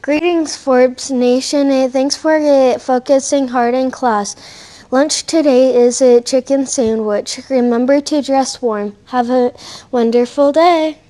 Greetings, Forbes Nation. Thanks for focusing hard in class. Lunch today is a chicken sandwich. Remember to dress warm. Have a wonderful day.